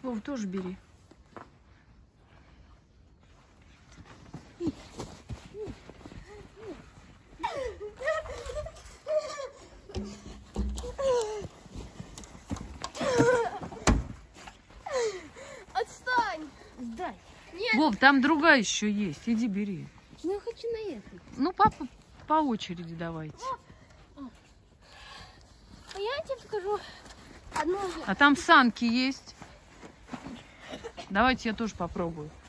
Вов, тоже бери. Отстань! Дай. Нет. Вов, там другая еще есть. Иди бери. Ну, я хочу на эту. Ну, папа, по очереди давайте. А я тебе покажу одну. А там санки есть. Давайте я тоже попробую.